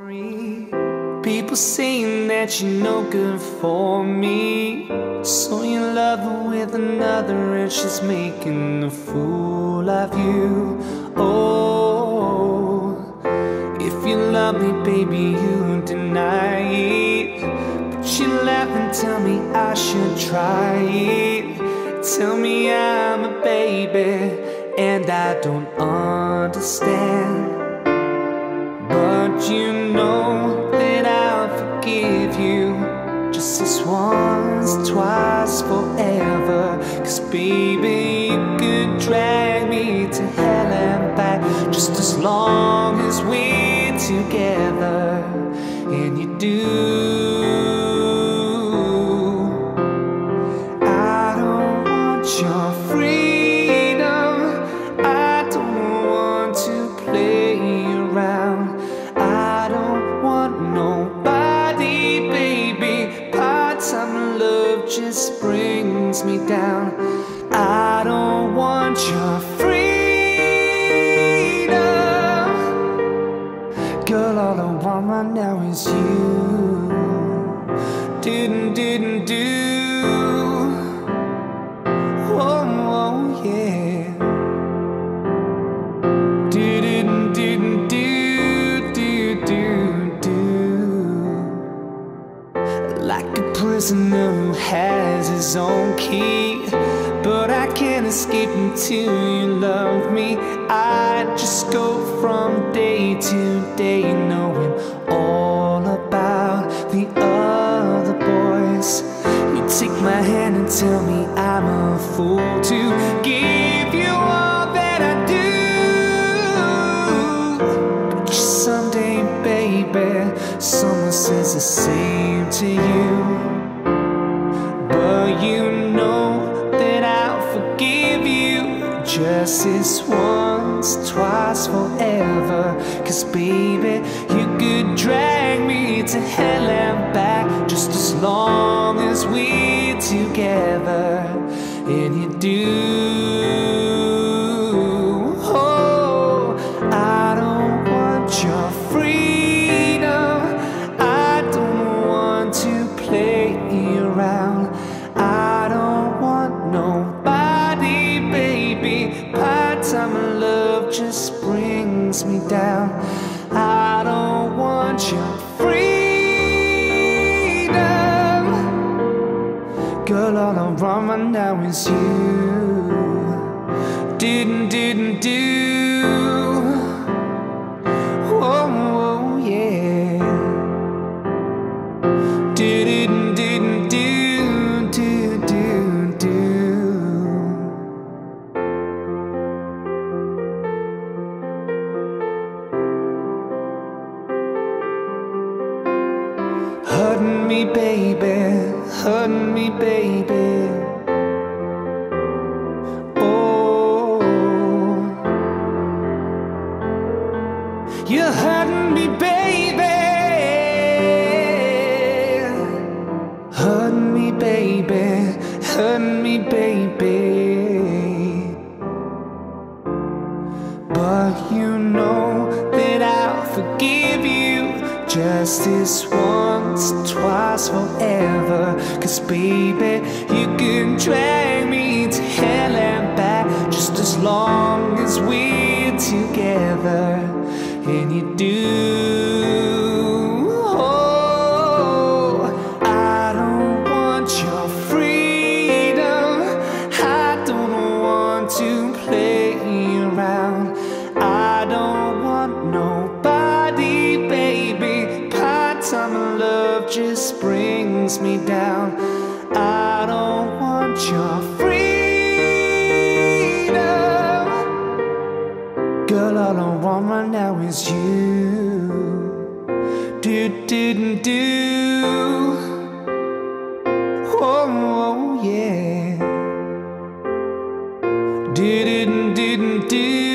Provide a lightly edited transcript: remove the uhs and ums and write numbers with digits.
People saying that you're no good for me, so you love her with another and she's making a fool of you. Oh, if you love me, baby, you deny it, but you laugh and tell me I should try it. Tell me I'm a baby and I don't understand, but you know that I'll forgive you just this once, twice, forever. 'Cause baby, you could drag me to hell and back just as long as we're together. And you do. I don't want your freedom, I don't want to play around, I don't want nobody, baby. Part-time love just brings me down. I don't want your freedom, girl, all I want right now is you. Didn't do. Oh, oh yeah. Didn't do. Like a prisoner who has his own key, but I can't escape until you love me. I just go from day to day knowing all about the other boys. You take my hand and tell me I'm a fool to give you all that I do. But someday, baby, someone says the same to you. But you know that I'll forgive you just this once, twice, forever. 'Cause baby, you could drag me to hell and back just as long as we're together. And you do. Oh, I don't want your freedom, I don't want to play around, I don't want nobody, baby. Part-time love just brings me down. I don't want your freedom, girl, all I want right now is you. Didn't do. Oh, oh yeah. Didn't do. Hurting me, baby, hurting me, baby. Oh, you're hurting me, baby, hurting me, baby, hurting me, baby. But you know that I'll forgive you just this once, twice, forever. 'Cause baby, you can drag me to hell and back just as long as we're together. And you do. Oh, I don't want your freedom, I don't want to play around, I don't want nobody, baby. Part-time love just brings me down. I don't want your freedom, girl, all I want right now is you. Didn't do. Oh, oh yeah. Didn't do.